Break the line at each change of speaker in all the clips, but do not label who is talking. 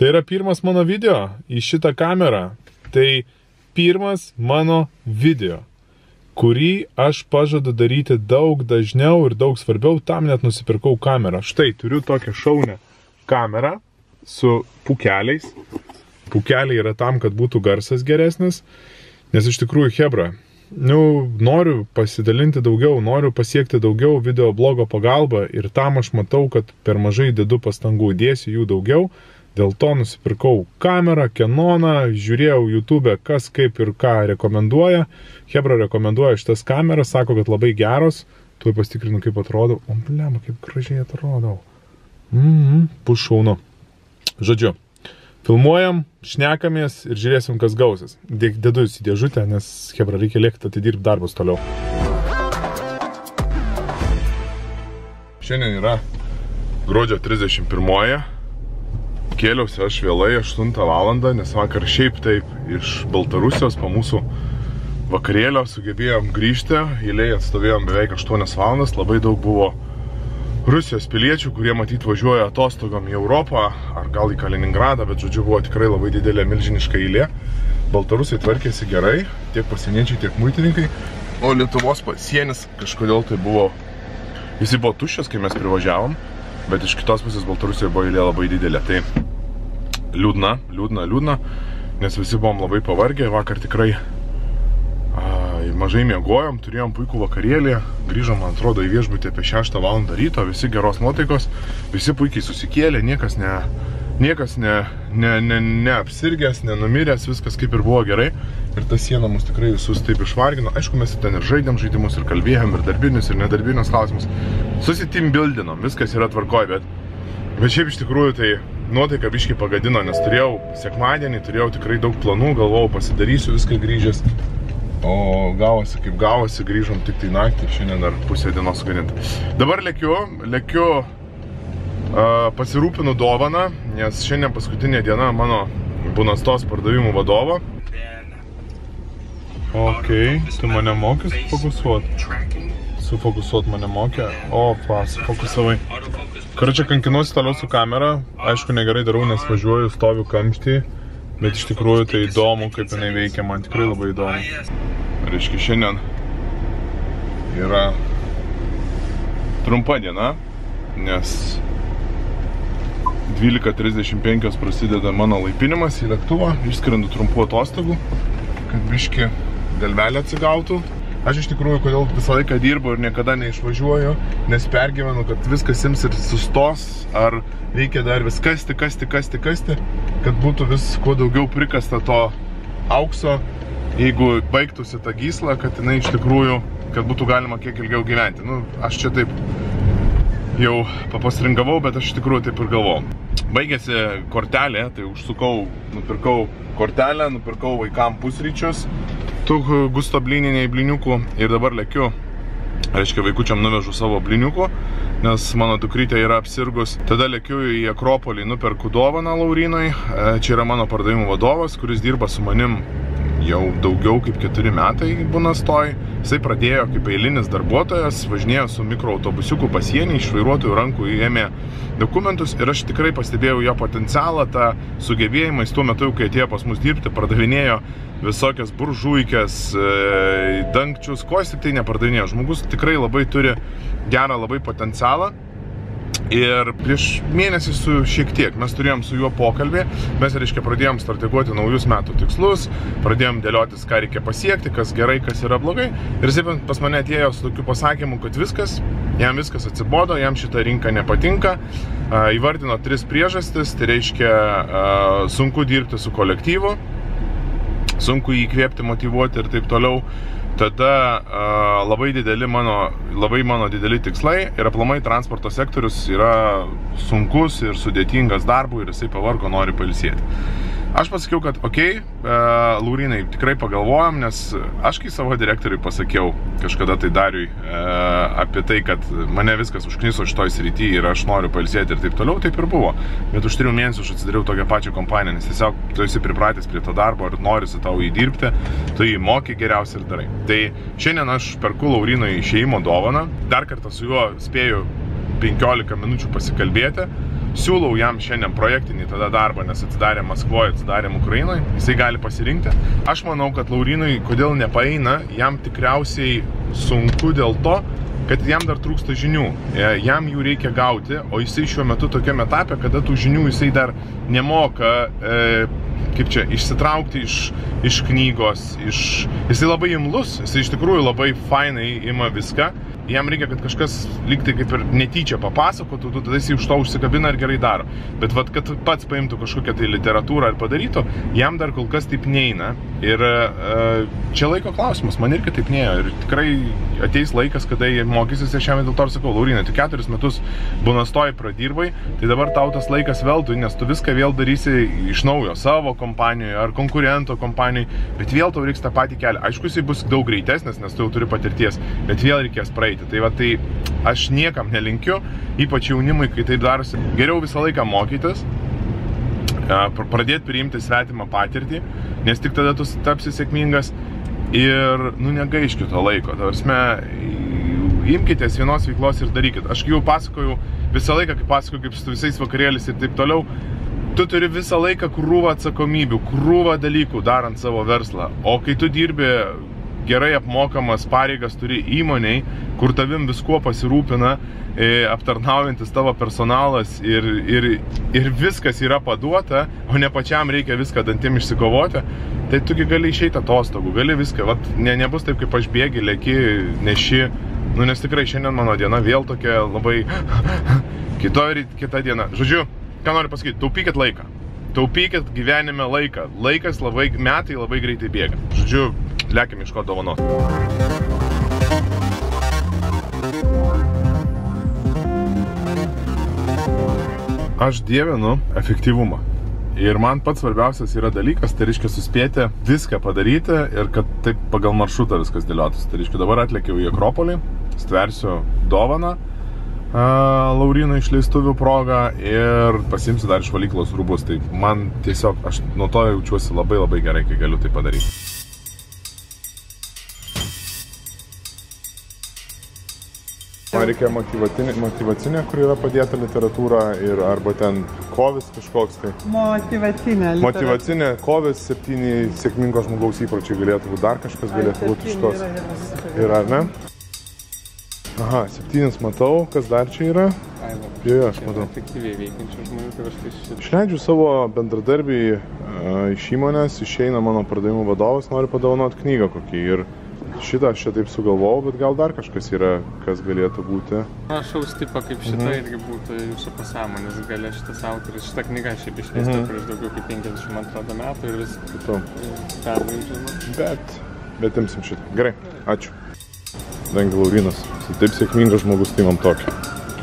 Tai yra pirmas mano video į šitą kamerą. Tai pirmas mano video, kurį aš pažadu daryti daug dažniau ir daug svarbiau, tam net nusipirkau kamerą. Štai, turiu tokią šaunę kamerą su pūkeliais. Pūkeliai yra tam, kad būtų garsas geresnis, nes iš tikrųjų chebra, noriu pasidalinti daugiau, noriu pasiekti daugiau video blogo pagalba ir tam aš matau, kad per mažai dedu pastangų, dėsiu jų daugiau. Dėl to nusipirkau kamerą, Canoną, žiūrėjau YouTube, kas kaip ir ką rekomenduoja. Chebra rekomenduoja šitas kameras, sako, kad labai geros. Tuoj pasitikrinu, kaip atrodau. O, blema, kaip gražiai atrodau. Bus šaunu. Žodžiu, filmuojam, šnekamės ir žiūrėsim, kas gausis. Dedu į dėžutę, nes chebra reikia lėkti atidirbti darbus toliau. Šiandien yra gruodžio 31. Kėliausi aš vėlai 8 valandą, nes vakar šiaip taip iš Baltarusijos po mūsų vakarėlio sugebėjom grįžti. Eilėje atstovėjom beveik 8 valandas. Labai daug buvo Rusijos piliečių, kurie matyt važiuoja atostogom į Europą ar gal į Kaliningradą, bet žodžiu buvo tikrai labai didelė milžiniška eilė. Baltarusai tvarkėsi gerai, tiek pasieniečiai, tiek muitininkai. O Lietuvos pasienis kažkodėl tai buvo, visi buvo tuščias, kai mes privažiavom. Bet iš kitos pusės Baltarusijoje buvo eilė labai didelė. Tai liūdna, nes visi buvom labai pavargę. Vakar tikrai mažai miegojom, turėjom puikų vakarėlį. Grįžom, man atrodo, į viešbutį apie 6 valandą ryto. Visi geros nuotaikos, visi puikiai susikėlė, niekas neapsirgęs, nenumiręs, viskas kaip ir buvo gerai. Ir ta siena mus tikrai visus taip išvargino. Aišku, mes ten ir žaidėm žaidimus, ir kalbėjom, ir darbinius, ir nedarbinius klausimus. Susitimbildinom, viskas yra tvarkoj, bet šiaip iš tikrųjų tai nuotaika biškį pagadino, nes turėjau sekmadienį, turėjau tikrai daug planų, galvojau pasidarysiu viską grįžęs. O gavosi kaip gavosi, grįžom tik tai naktį, šiandien dar pusę dienos suganinti. Dabar lekiu, pasirūpinu dovaną, nes šiandien paskutinė diena mano Bunastos pardavimų vadovo. Ok, tu mane moki sufokusuoti? Sufokusuoti mane mokė. O, sufokusavai. Karočią kankinuosi toliau su kamera. Aišku, negerai darau, nes važiuoju, stoviu kamštį. Bet iš tikrųjų tai įdomu, kaip jinai veikia. Man tikrai labai įdomu. Reiškia, šiandien yra trumpa diena, nes 12:35 prasideda mano laipinimas į lėktuvą. Išskrendu trumpų atostogų, kad biški galvelė atsigautų. Aš iš tikrųjų, kodėl visą laiką dirbu ir niekada neišvažiuoju, nes pergyvenu, kad viskas ims ir sustos, ar reikia dar vis kasti, kad būtų vis kuo daugiau prikasta to aukso, jeigu baigtųsi ta gysla, kad jinai iš tikrųjų, kad būtų galima kiek ilgiau gyventi. Aš čia taip jau papasirinkavau, bet aš iš tikrųjų taip ir galvojau. Baigėsi kortelė, tai nupirkau kortelę, nupirkau vaikam pusryčius, tų gusto blininiai bliniukų ir dabar lekiu. Reiškia, vaikučiam nuvežu savo bliniukų, nes mano dukrytė yra apsirgus. Tada lekiu į Akropolį, nuperku dovaną Laurinui. Čia yra mano pardavimų vadovas, kuris dirba su manim jau daugiau kaip 4 metai Bunastoj. Jisai pradėjo kaip eilinis darbuotojas, važinėjo su mikroautobusiuku pasienį, iš vairuotojų rankų ėmė dokumentus ir aš tikrai pastebėjau jo potencialą, tą sugebėjimą. Jis tuo metu, kai atėjo pas mus dirbti, pardavinėjo visokias buržuikės, dangčius, ko jis tik tai nepardavinėjo. Žmogus tikrai labai turi gerą labai potencialą. Ir prieš mėnesį su šiek tiek mes turėjom su juo pokalbį, mes reiškia pradėjom strateguoti naujus metų tikslus, pradėjom dėliotis, ką reikia pasiekti, kas gerai, kas yra blogai. Ir jis pas mane atėjo su tokiu pasakymu, kad jam viskas atsibodo, jam šita rinka nepatinka. Įvardino 3 priežastis, tai reiškia sunku dirbti su kolektyvu, sunku įkvėpti, motyvuoti ir taip toliau. Tada labai mano dideli tikslai ir aplamai transporto sektorius yra sunkus ir sudėtingas darbų ir jisai pavargo, nori pailsėti. Aš pasakiau, kad okei, Laurinai, tikrai pagalvojom, nes aš kai savo direktoriui pasakiau kažkada tai Dariui apie tai, kad mane viskas užkniso šitoj srity ir aš noriu pailsėti ir taip toliau, taip ir buvo. Bet už 3 mėnesių aš atsidariau tokią pačią kompaniją, nes tiesiog tu esi pripratęs prie to darbo ir norisi tau įdirbti, tu jį moki geriausiai ir darai. Tai šiandien aš perku Laurinui išėjimo dovaną, dar kartą su juo spėju 15 minučių pasikalbėti. siūlau jam šiandien projektinį tada darbą, nes atidarėm Maskvoje, atidarėm Ukrainoje, jisai gali pasirinkti. Aš manau, kad Laurinui, kodėl nepaeina, jam tikriausiai sunku dėl to, kad jam dar trūksta žinių, jam jų reikia gauti, o jisai šiuo metu tokiame etape, kada tų žinių jisai dar nemoka, kaip čia, išsitraukti iš knygos, jisai labai imlus, jisai iš tikrųjų labai fainai ima viską, jam reikia, kad kažkas lygtai kaip ir netyčia papasakotų, tada jisai už to užsikabina ir gerai daro. Bet vat, kad pats paimtų kažkokią tai literatūrą ir padarytų, jam dar kol kas taip neina. Ir čia laiko klausimas, man irgi taip neėjo. Ir tikrai ateis laikas, kada jie mokysis, ir šiandien dėl to ir sakau, Laurinai, tu 4 metus Bunastoj pradirbai, tai dabar tau tas laikas veltui, nes tu viską vėl darysi iš naujo, savo kompanijoje ar konkurento kompanijoje, bet vėl tau reiks tą patį kelią. Aišku, jisai bus daug greitesnis, nes tu jau turi patirties, bet vėl reikės praeiti. Tai va, tai aš niekam nelinkiu, ypač jaunimui, kai tai darosi. Geriau visą laiką mokytis, pradėti priimti svetimą patirtį, nes tik tada tu tapsi sėkmingas ir, negaiškit to laiko. Tavarsme, imkitės vienos veiklos ir darykit. Aš jau pasakoju visą laiką, kai pasakoju, kaip su visais vakarėlis ir taip toliau, tu turi visą laiką krūvą atsakomybių, krūvą dalykų darant savo verslą. O kai tu dirbi gerai apmokamas pareigas turi įmoniai, kur tavim viskuo pasirūpina, aptarnaujantis tavo personalas ir viskas yra paduota, o ne pačiam reikia viską dantim išsikovoti, tai tugi gali išeiti atostogų, gali viską, vat, nebus taip, kaip aš bėgi, leki, neši, nes tikrai šiandien mano diena vėl tokia labai kita diena. Žodžiu, ką noriu pasakyti, taupykit laiką. Taupykit gyvenime laiką. Laikas metai labai greitai bėga. Žodžiu, lekiam ieškoti dovanos. Aš dievinu efektyvumą. Ir man pats svarbiausias yra dalykas, tai reiškia suspėti viską padaryti ir kad taip pagal maršrutą viskas dėliotis. Tai reiškia dabar atlėkiau į Akropolį, stversiu dovaną Laurinui išleistuvių progą ir pasimsiu dar iš valyklos rūbus. Tai man tiesiog, aš nuo to jaučiuosi labai gerai, kai galiu tai padaryti. Man reikia motyvacinė, kur yra padėta literatūra ir arba ten kovis kažkoks tai. Motyvacinė, kovis, 7 sėkmingo žmogaus įpročiai galėtų būti, dar kažkas galėtų būti iš tos. Yra, ne? Aha, 7 matau, kas dar čia yra? Jo, aš matau.
Efektyviai veikiančių žmonių, tai aš tai
išleidžiu savo bendradarbį iš įmonės, išeina mano pardavimų vadovas, noriu padovanoti knygą kokį ir šitą aš čia taip sugalvojau, bet gal dar kažkas yra, kas galėtų būti.
Panašaus tipo kaip šita irgi būtų jūsų pasąmonės gale šitas autoris. Šita knyga šiaip išleista prieš daugiau kaip 52 metų ir vis pervaidžiama. Bet imsim šitą. Gerai, ačiū. Dangi Laurinas, taip sėkmingas žmogus, tai man tokį.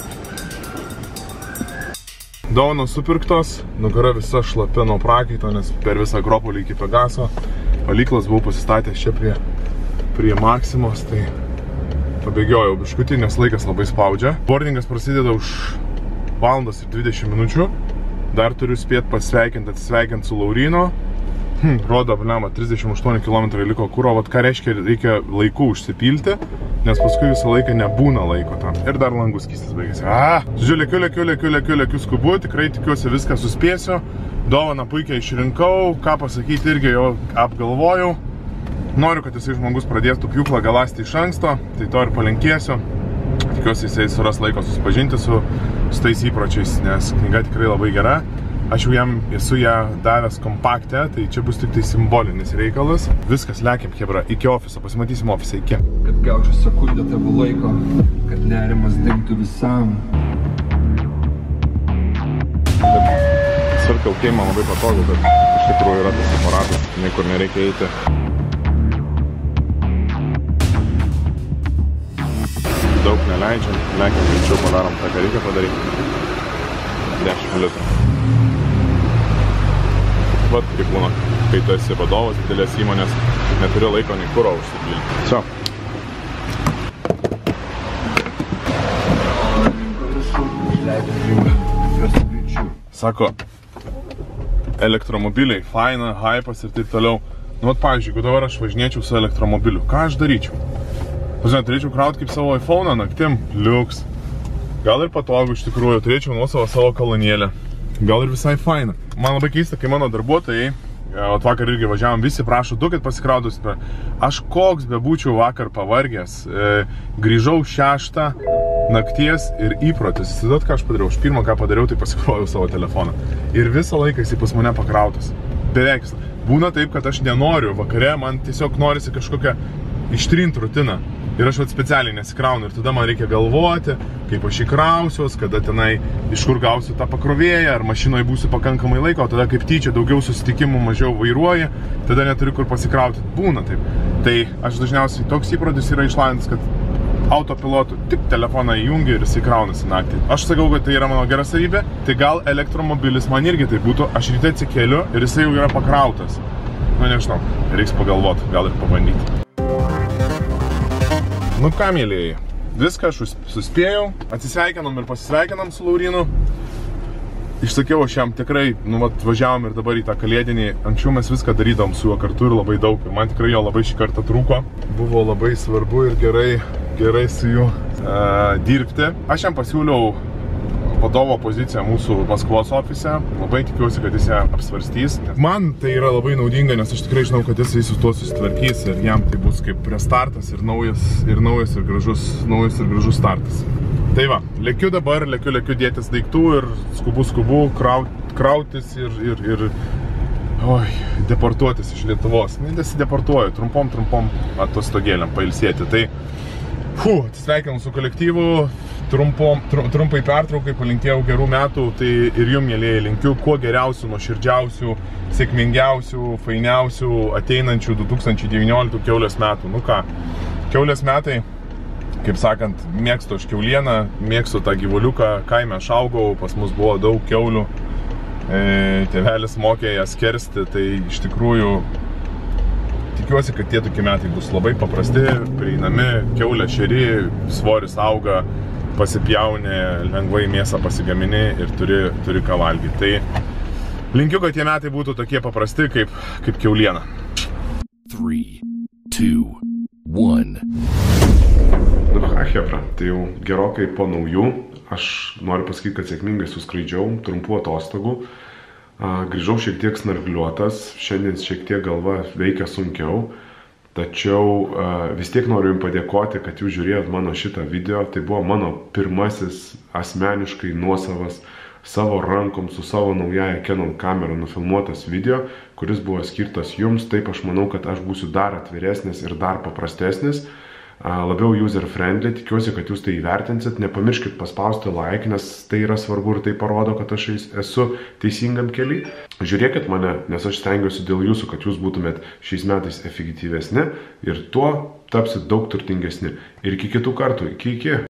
Dovanos supirktos, nugara visa šlapia nuo prakaito, nes per visą Akropolį iki Pegaso. Valyklas buvau pasistatęs čia prie Maksimos, tai pabėgiojau biškutį, nes laikas labai spaudžia. Boardingas prasideda už 1:20 minučių. Dar turiu spėti atsisveikinti su Laurino. Rodo, 38 km liko kuro, vat ką reiškia, reikia laiku užsipilti, nes paskui visą laiką nebūna laiko tam. Ir dar langų skystis baigėsi. Žiūrėk, lekiu skubu, tikrai tikiuosi viską suspėsiu. Dovaną puikiai išrinkau, ką pasakyti irgi jau apgalvojau. Noriu, kad jisai žmogus pradėtų pjūklą galąsti iš anksto, tai to ir palinkėsiu. Tikiuosi jisai suras laiko susipažinti su tais įpročiais, nes knyga tikrai labai gera. Aš jau jam esu ją davęs kompaktę, tai čia bus tik tai simbolinis reikalas. Viskas, lekiam, hebra, iki ofiso, pasimatysim ofise, iki.
Kad gaučiau sekundę tavo laiko, kad nerimas dingtų visam.
Circle K man labai patogu, bet iš tikrųjų yra tas aparatas, niekur nereikia eiti. Daug neleidžiam, lekiam, greičiau padarom tą, ką reikia padaryti. 10 minutų. Vat kaip būna, kai tu esi vadovas didelės įmonės, neturi laiko nei kuro užsipilti. Čia. Sako, elektromobiliai, faina, hypas ir taip toliau. Nu, vat, pavyzdžiui, jeigu dabar aš važinėčiau su elektromobiliu, ką aš daryčiau? Pažiūrėjau, turėčiau krauti kaip savo iPhone'ą naktim, liuks.
Gal ir patogu iš tikrųjų, turėčiau nuosavą savo kolonėlę. Gal ir visai faina. Man labai keista, kai mano darbuotojai, vakar irgi važiavom, visi prašo, duokit pasikraudus. Aš koks bebūčiau vakar pavargęs, grįžau 6 nakties ir įprotis. Įsivaizduot, ką aš padariau? Aš pirmą, ką padariau, tai pasikrovau savo telefoną. Ir visą laiką jis pas mane pakrautas. Beveik. Būna taip, kad aš nenoriu vakare, man tiesiog norisi kažkokią ištrinti rutiną. Ir aš specialiai nesikraunu ir tada man reikia galvoti, kaip aš įkrausiuos, kada tenai iš kur gausiu tą pakrovėją, ar mašinoje būsiu pakankamai laiko, o tada kaip tyčia daugiau susitikimų, mažiau vairuoji, tada neturiu kur pasikrauti. Būna taip. Tai aš dažniausiai toks įprotis yra išlavintas, kad autopilotu tik telefoną įjungi ir jis įkraunasi naktį. Aš sakau, kad tai yra mano gera savybė, tai gal elektromobilis man irgi tai būtų, aš ryte atsikeliu ir jisai jau yra pakrautas. Nu nežinau, reiks pagalvoti, gal ir pabandyti. Nu ką, mėlėjai, viską aš suspėjau, atsisveikinom ir pasisveikinom su Laurinu. Išsakiau aš jam tikrai, važiavom ir dabar į tą kalėdinį, anksčiau mes viską darydavom su juo kartu ir labai daug. Ir man tikrai jo labai šį kartą trūko. Buvo labai svarbu ir gerai su juo dirbti. Aš jam pasiūliau vadovo poziciją mūsų Maskvos ofise. Labai tikiuosi, kad jis ją apsvarstys. Man tai yra labai naudinga, nes aš tikrai žinau, kad jis su tuo susitvarkys ir jam tai bus kaip restartas ir naujas ir gražus startas. Tai va, lekiu dabar, lekiu dėtis daiktų ir skubu krautis ir deportuotis iš Lietuvos. Nesideportuoju, trumpom atostogėlėm pailsėti. Tai atsisveikinau su kolektyvu, trumpai pertraukai, palinkėjau gerų metų, tai ir jum, mėlėjai, linkiu kuo geriausių, nuoširdžiausių, sėkmingiausių, fainiausių ateinančių 2019 kiaulės metų. Nu ką, kiaulės metai, kaip sakant, mėgstu aš kiaulieną, mėgstu tą gyvuliuką, kaime aš augau, pas mus buvo daug kiaulių, tėvelis mokė jas skersti, tai iš tikrųjų tikiuosi, kad tie tokie metai bus labai paprasti, prieinami, kiaulė šeri, svoris auga, pasipjauni, lengvai mėsą pasigamini ir turi ką valgyti. Tai linkiu, kad tie metai būtų tokie paprasti kaip kiauliena.
3, 2, 1.
Nu ką, hebra, tai jau gerokai po naujų. Aš noriu pasakyti, kad sėkmingai suskraidžiau, trumpų atostogų. Grįžau šiek tiek snargliuotas, šiandien šiek tiek galva veikia sunkiau. Tačiau vis tiek noriu jums padėkoti, kad jūs žiūrėjot mano šitą video. Tai buvo mano pirmasis asmeniškai nuosavas savo rankom su savo naujaja Canon kamera nufilmuotas video, kuris buvo skirtas jums. Taip aš manau, kad aš būsiu dar atviresnis ir dar paprastesnis, labiau user friendly. Tikiuosi, kad jūs tai įvertinsit. Nepamirškit paspausti like, nes tai yra svarbu ir tai parodo, kad aš esu teisingam kely. Žiūrėkit mane, nes aš stengiuosi dėl jūsų, kad jūs būtumėt šiais metais efektyvesni ir tuo tapsit daug turtingesni. Ir iki kitų kartų. Iki.